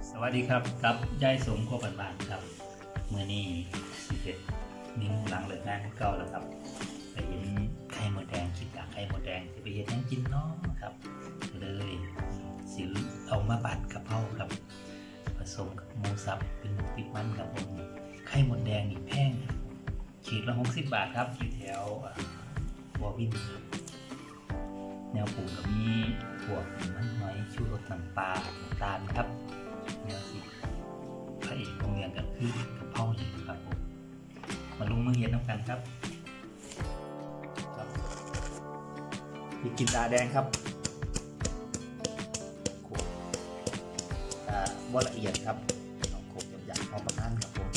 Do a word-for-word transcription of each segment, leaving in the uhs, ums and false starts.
สวัสดีครับกับยายสมโคบันบานครับเมื่อนี้สิเอ็ดนิ้วหลังเลิกงานเก่าแล้วครับไปเห็นไข่หมดแดงคิดอยากไข่หมดแดงจะไปเห็นทั้งกินเนาะครับเลยซื้อเอามาบัดกะเพราครับผสมกับหมูสับเป็นหมูติดมันครับผมไข่หมดแดงนี่แพงขีดละหกสิบบาทครับอยู่แถวบัววินแนวปลูกก็มีพวกมันหอยชูรสน้ำปลาตาลครับแนวสิพระเอกโรงเรียนก็คือกะเพราอย่างครับผมมาลงมือเห็นน้ำกันครับพริกจินดาแดงครับโขลกบ่ละเอียดครับต้องโขลกหยาบๆพอประมาณครับผม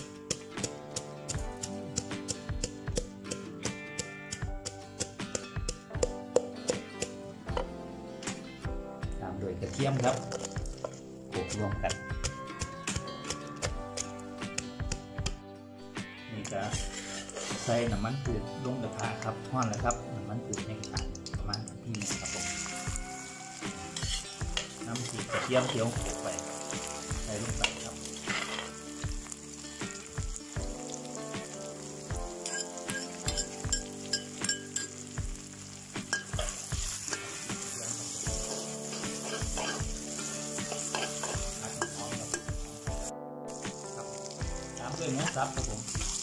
ตามด้วยกระเทียมครับโขลกรวมกันนี่ก็ใส่น้ำมันพืชลงกระทะครับห้อนแล้วครับน้ำมันพืชในกระทะประมาณที่นี้ครับผมน้ำพริกกระเทียมเขียวโขลกไปใส่ลงไปครับตามด้วยหมูสับครับผม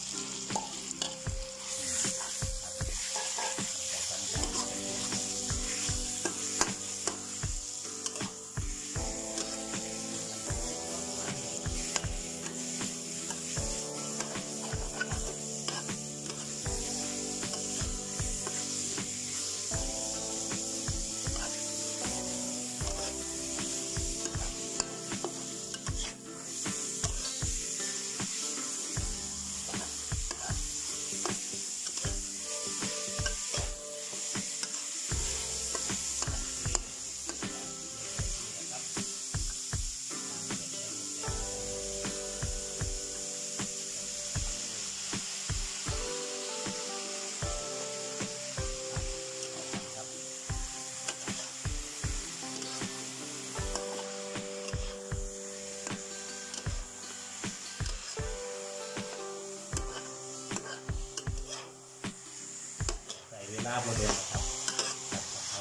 เวลาพอดีครับเอา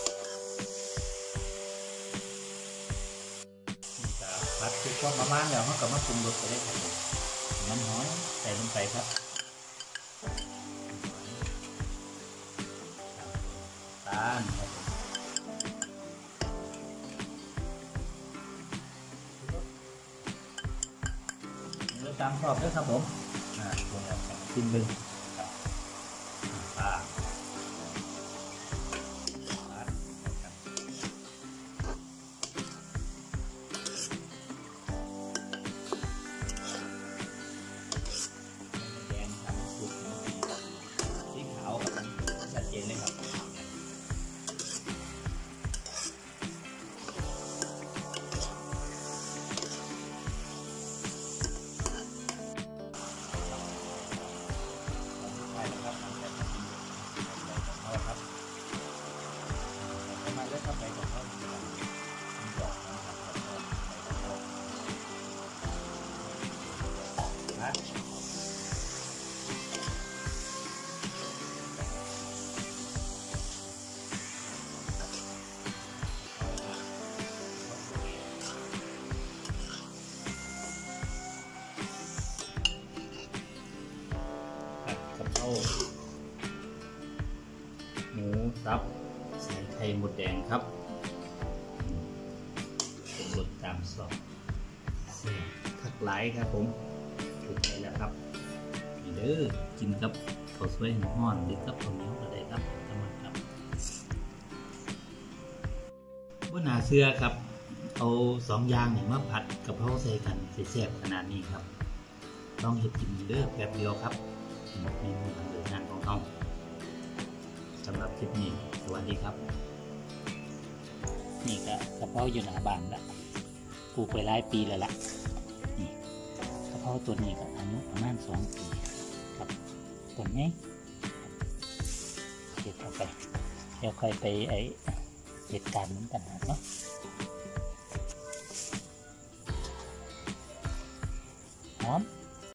นี่จะผัดทุกความประมาณแล้วเขาก็มาปรุงรสไปได้ครับน้ำหอยใส่ลงไปครับตาลครับเลือกตามชอบด้วยครับผมอ่าลงแล้วชิมเลยอ่าหมูสับใส่ไข่หมดแดงครับเป็นรสตามซองเสียผักไหลครับผมถูกใจแล้วครับนี่เด้อกินกับข้าวสวยห้อนหรือกับข้าวเหนียวก็ได้ครับทั้งหมดครับว่านาเสื้อครับเอาสองอย่างเนี่ยมาผัดกะเพราใส่กันแซ่บขนาดนี้ครับลองเห็ดกินเด้อแป๊บเดียวครับเมนูทางเดินงานของเขาสำหรับคลิปนี้สวัสดีครับนี่ก็กระเพราอยู่หน้าบ้านแล้วปลูกไปหลายปีแล้วล่ะนี่กระเพราตัวนี้ก็อายุประมาณสองปีครับต้นนี้เก็บเข้าไปเดี๋ยวค่อยไปไอเหตุการณ์นั้นต่างหากเนาะอม